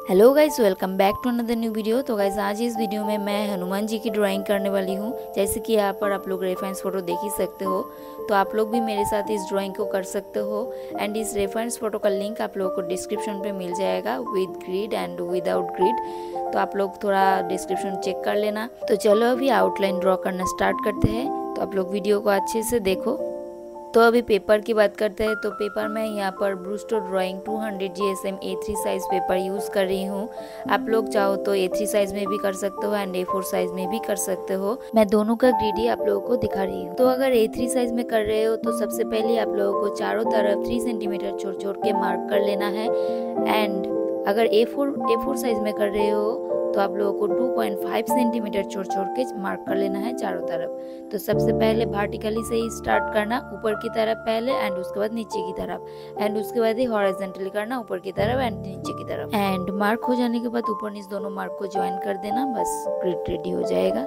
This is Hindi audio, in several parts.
Hello guys, welcome back to another new video. तो गाइस आज इस वीडियो में मैं हनुमान जी की ड्राइंग करने वाली हूँ। जैसे कि यहाँ पर आप लोग रेफरेंस फ़ोटो देख ही सकते हो, तो आप लोग भी मेरे साथ इस ड्राइंग को कर सकते हो। एंड इस रेफरेंस फ़ोटो का लिंक आप लोगों को डिस्क्रिप्शन पे मिल जाएगा, with grid and without grid. तो आप लोग थोड़ा डिस्क्रिप्शन चेक कर लेना। तो चलो अभी आउटलाइन ड्रॉ करना स्टार्ट करते हैं। तो आप लोग वीडियो को अच्छे से देखो। तो अभी पेपर की बात करते हैं। तो पेपर में यहाँ पर Brustro drawing 200 GSM A3 size paper use कर रही हूँ। आप लोग चाहो तो A3 साइज में भी कर सकते हो एंड A4 साइज में भी कर सकते हो। मैं दोनों का ग्रिड ही आप लोगों को दिखा रही हूँ। तो अगर A3 साइज में कर रहे हो तो सबसे पहले आप लोगों को चारों तरफ 3 सेंटीमीटर छोड़ छोड़ के मार्क कर लेना है। एंड अगर A4 साइज में कर रहे हो तो आप लोगों को 2.5 सेंटीमीटर छोड़ छोड़ के मार्क कर लेना है चारों तरफ। तो सबसे पहले वर्टिकली से ही स्टार्ट करना, ऊपर की तरफ पहले एंड उसके बाद नीचे की तरफ, एंड उसके बाद ही हॉरिजॉन्टली करना, ऊपर की तरफ एंड नीचे की तरफ। एंड मार्क हो जाने के बाद ऊपर नीचे दोनों मार्क को ज्वाइन कर देना, बस ग्रिड रेडी हो जाएगा।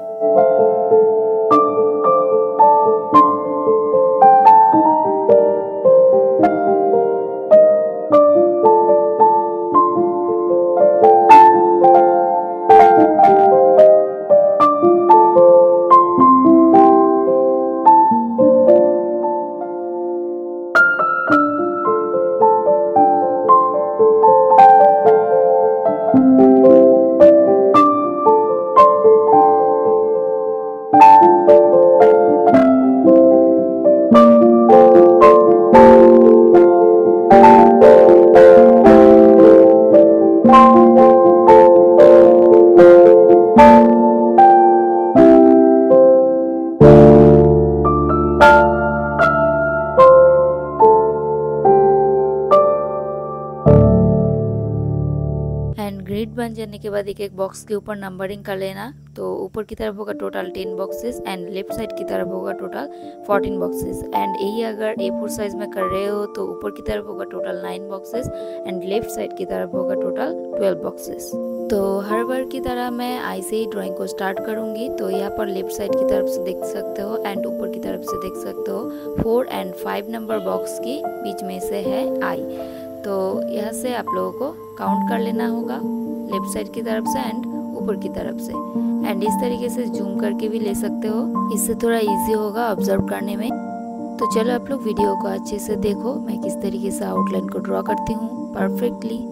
एंड ग्रिड बन जाने के बाद एक एक बॉक्स के ऊपर नंबरिंग कर लेना। तो ऊपर की तरफ होगा total 10 boxes and left side की तरफ होगा टोटल 14 बॉक्सेस। एंड यही अगर A4 साइज में कर रहे हो तो ऊपर की तरफ होगा total 9 boxes and left side की तरफ होगा टोटल 12 बॉक्सेस। तो हर बार की तरह मैं आई से ही ड्राइंग को स्टार्ट करूंगी। तो यहाँ पर लेफ्ट साइड की तरफ से देख सकते हो एंड ऊपर की तरफ से देख सकते हो 4 एंड 5 नंबर बॉक्स के बीच में से है आई। तो यहाँ से आप लोगों को काउंट कर लेना होगा लेफ्ट साइड की तरफ से एंड ऊपर की तरफ से। एंड इस तरीके से जूम करके भी ले सकते हो, इससे थोड़ा इजी होगा ऑब्जर्व करने में। तो चलो आप लोग वीडियो को अच्छे से देखो, मैं किस तरीके से आउटलाइन को ड्रॉ करती हूँ perfectly.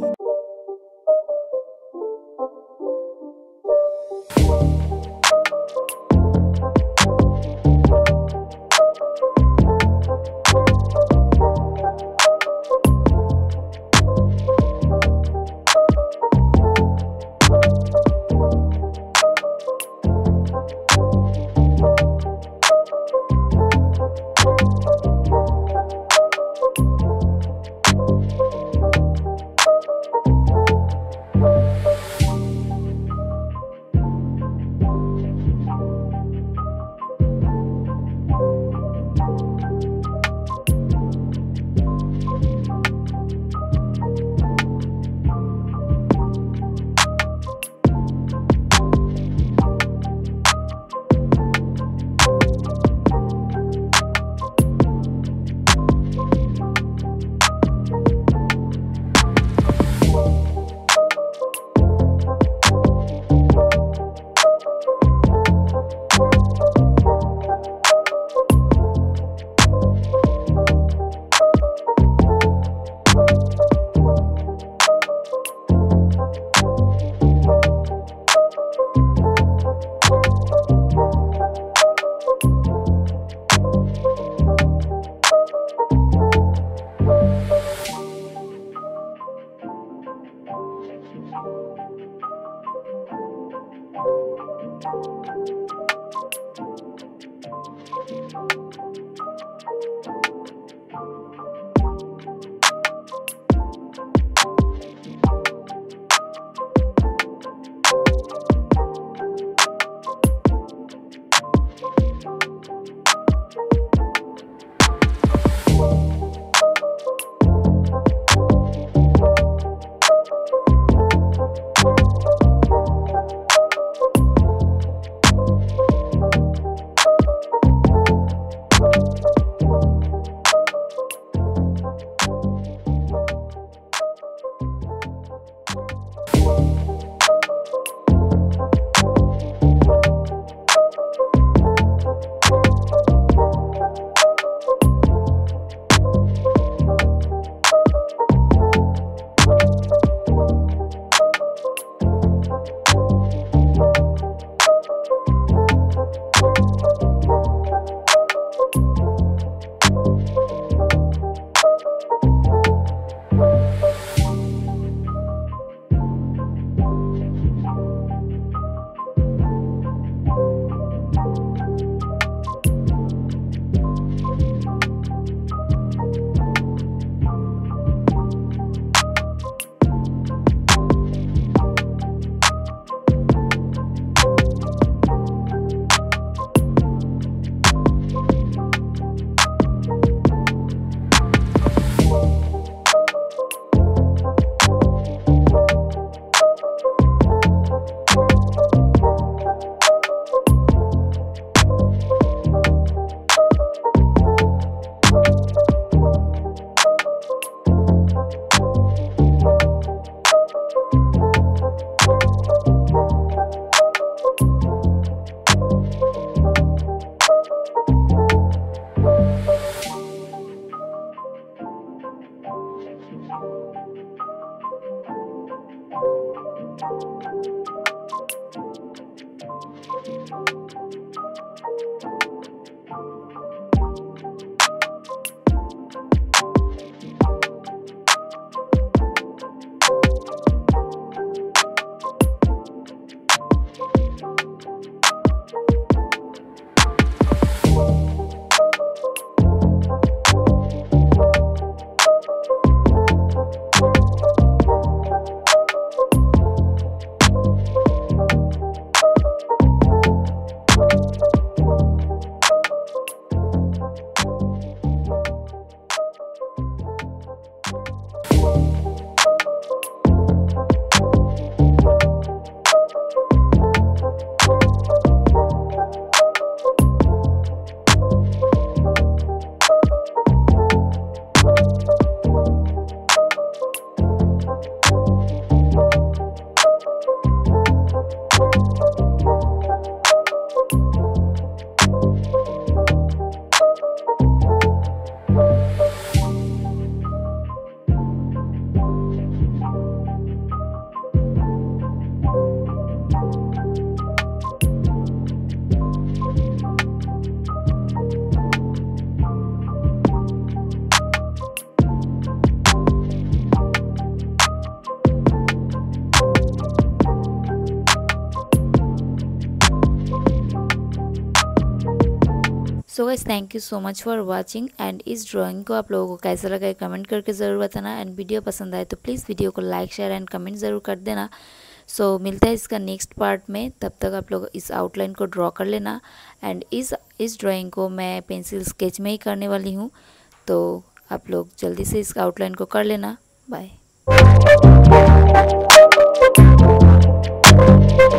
So guys thank you so much for watching and इस ड्राइंग को आप लोगों को कैसा लगा कमेंट करके ज़रूर बताना। एंड वीडियो पसंद आए तो प्लीज़ वीडियो को लाइक शेयर एंड कमेंट ज़रूर कर देना। सो मिलता है इसका नेक्स्ट पार्ट में, तब तक आप लोग इस आउटलाइन को ड्रॉ कर लेना। एंड इस ड्राइंग को मैं पेंसिल स्केच में ही करने वाली हूँ, तो आप लोग जल्दी से इस आउटलाइन को कर लेना। बाय।